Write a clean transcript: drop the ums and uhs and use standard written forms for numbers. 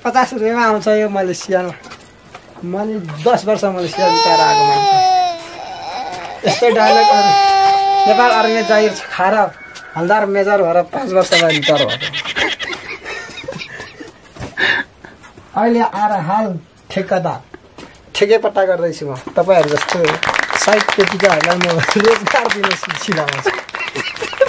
50 रुपियाँमा आउँछ यो मलेसियामा। मैले 10 वर्ष मलेसिया बिताएर आएको मान्छे। यस्तै डायलगहरू नेपाल आर्मी जागिर खाएर हलदार मेजर भएर 5 वर्ष भयो रिटायर भएको। अहिले आएर हाल ठेक्कादार ठेकेपट्टा गर्दैछु म। तपाईँहरू जस्तो साइड पेटिकाहरूलाई म रोजगार दिन सिलाउँछु।